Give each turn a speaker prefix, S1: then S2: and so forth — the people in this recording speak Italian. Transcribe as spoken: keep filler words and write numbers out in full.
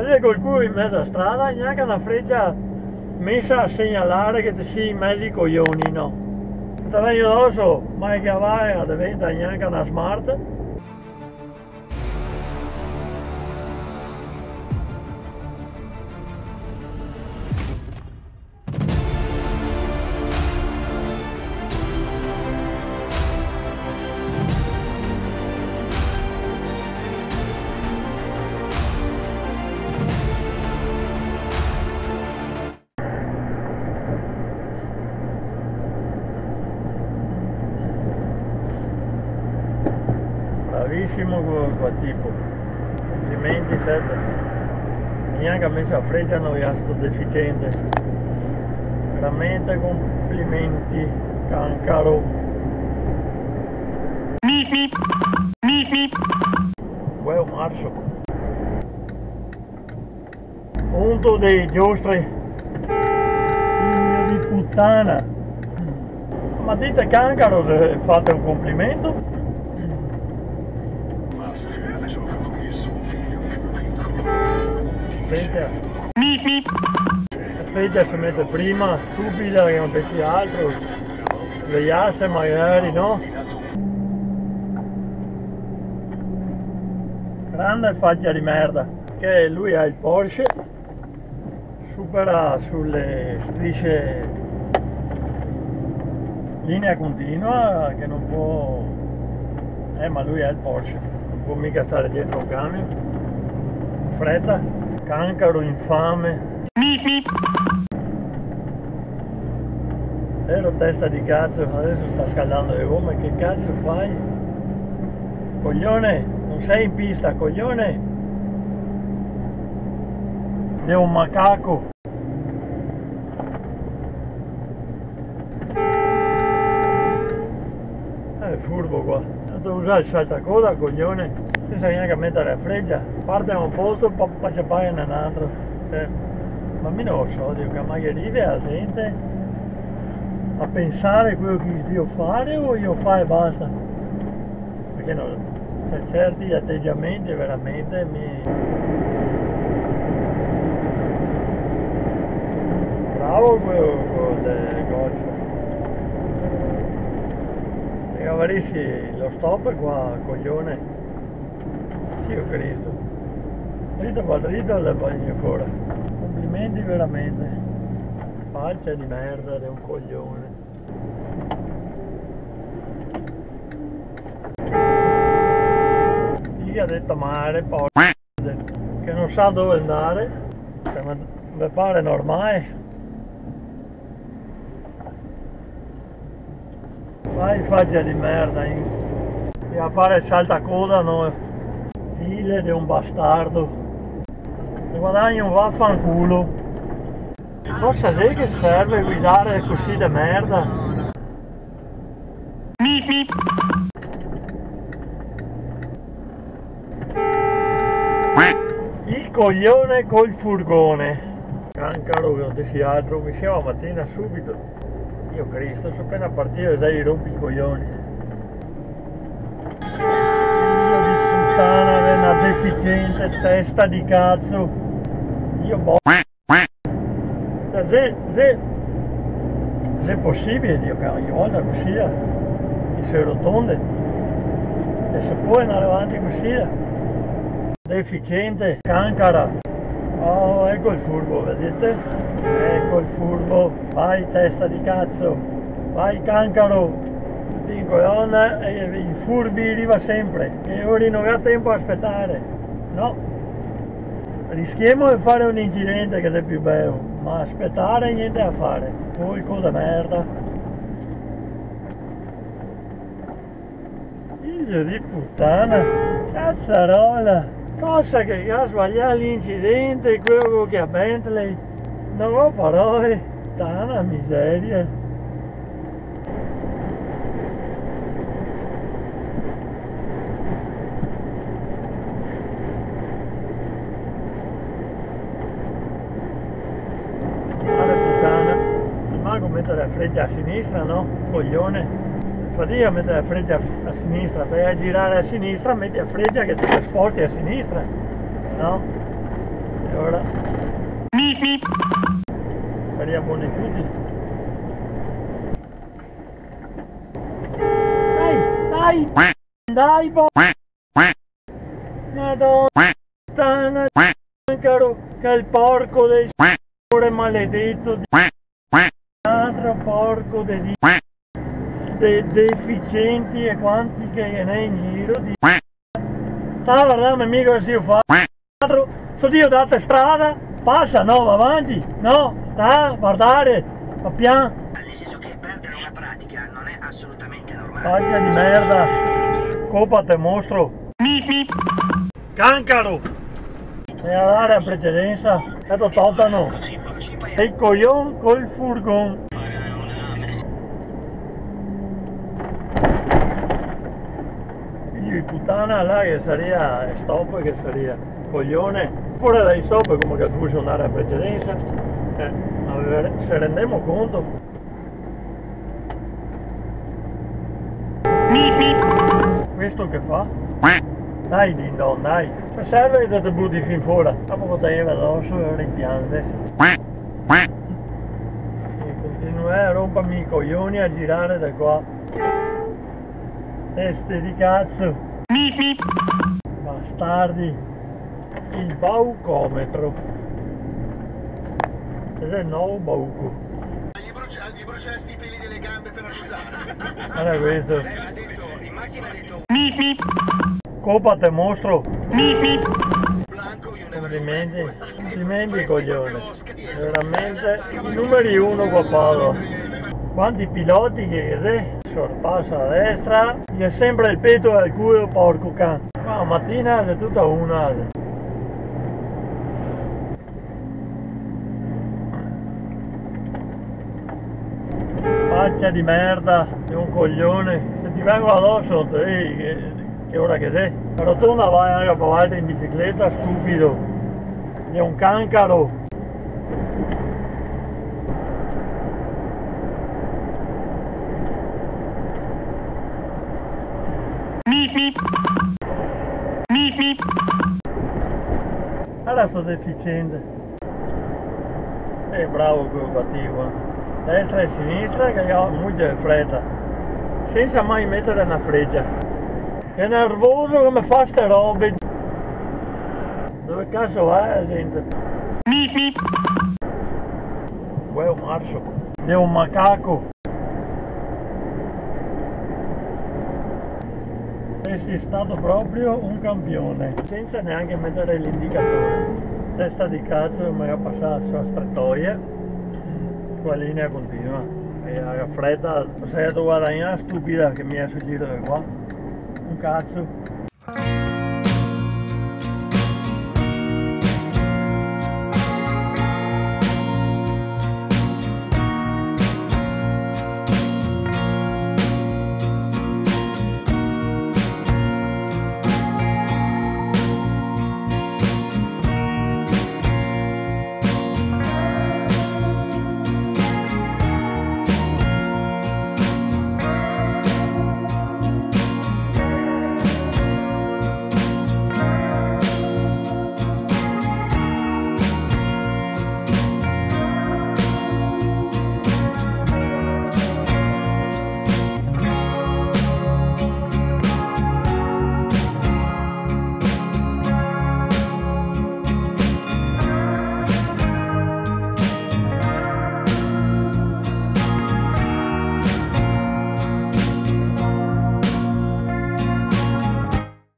S1: vedere qualcuno in mezzo a strada, neanche una freccia messa a segnalare che ti sei in mezzo ai coglioni, no. Ti vengo addosso, mai che vai, diventa neanche una smart. Bravissimo quel tipo, complimenti Sette, neanche ha messo a freccia noi a sto deficiente, veramente complimenti Cancaro. Buon marzo, punto dei giostri, figlio di puttana, ma dite Cancaro se fate un complimento? La freccia si mette prima, stupida che non pensi altro, svegliarsi magari, no? Grande faccia di merda, che lui ha il Porsche, supera sulle strisce linea continua che non può, eh ma lui ha il Porsche, non può mica stare dietro un camion, fretta. Cancaro infame, vero testa di cazzo, adesso sta scaldando le gomme, che cazzo fai? Coglione, non sei in pista, coglione! È un macaco! È furbo qua, devo usare il saltacoda, coglione! Senza neanche mettere la freccia, parte da un posto per passare in un altro, cioè, ma mi non lo so, dico che mai arrivi la gente a pensare quello che devo fare o io fare e basta, perché no, cioè, certi atteggiamenti veramente mi... Bravo quello, quello del golf, e avessi lo stop qua, coglione. Dio Cristo, dritto per dritto le bagno ancora, complimenti veramente, faccia di merda di un coglione. Chi ha detto mare, poi che non sa dove andare, che mi pare normale. Fai faccia di merda, e a fare il saltacoda no. File di un bastardo, se guadagni un vaffanculo. Cosa sei che serve guidare così di merda? Il coglione col furgone. Cancaro che non ti si altro, mi siamo mattina subito. Dio Cristo, sono appena partito e dai rompi i coglioni. Una deficiente testa di cazzo, io boh, se, se, se è possibile, Dio cavolo, ogni volta così, che si rotonde, che si può andare avanti così, deficiente, Cancara, oh ecco il furbo, vedete, ecco il furbo, vai testa di cazzo, vai Cancaro. Donna, e i furbi arriva sempre e ora non ha tempo a aspettare, no, rischiamo di fare un incidente che è più bello, ma aspettare niente a fare, porco da merda, figlio di puttana, cazzarola, cosa che ha sbagliato l'incidente, quello che ha Bentley, non ho parole, tana miseria. Mettere la freccia a sinistra, no? Coglione, fatica a mettere la freccia a sinistra, vai a girare a sinistra, metti la freccia che ti trasporti a sinistra, no? E ora speriamo buoni tutti. Dai, dai, dai, bo... Madonna, caro, che il porco del s***ore maledetto di... altro porco dei de deficienti e quanti che ne è in giro di... sta guardando mica che si fa altro, so Dio date strada, passa, no, va avanti, no, sta a guardare, va piano.
S2: Nel senso che perdere una pratica non è assolutamente normale.
S1: Paglia di merda, copa te mostro. Cancaro! E a dare a precedenza, questo totano. E il coglion col furgon. Figlio di puttana là che sarebbe stop, che sarebbe coglione. Fuori dai stop come che funzionare a precedenza. Eh, ver, se rendiamo conto. Questo che fa? Dai Dindon, dai. Se serve che ti butti fin fuori. Dopo poteva addosso e rimpiante. E continuare a rompermi i coglioni a girare da qua. Teste di cazzo. Bastardi. Il baucometro. Ed è il nuovo bauco.
S3: Gli, brucia, gli bruceresti i peli delle gambe per accusare.
S1: Guarda questo.
S3: Lei ha detto, in macchina ha detto
S1: Copa te mostro.
S3: Blanco, io ne
S1: Complimenti, complimenti coglione. Veramente i numeri uno qua Paolo. Quanti piloti che sei? Sorpassa a destra. Gli è sempre il petto al culo porco can. Ma mattina è tutta una. Faccia di merda, è un coglione. Se ti vengo addosso, ehi, che, che ora che sei? Però tu non vai anche a provare in bicicletta, stupido. È un cancaro. Allora sto deficiente. E bravo quello cattivo. Destra e sinistra che ha molto fretta. Senza mai mettere una freccia. È nervoso come fa ste robe. Dove cazzo vai la gente? Uè un marzo. È un macaco. E sei stato proprio un campione. Senza neanche mettere l'indicatore. Testa di cazzo mi ha passato sulla strettoia. Qua linea continua. E la fredda. Sei tu guadagnare stupida che mi è sul giro da qua. Un cazzo.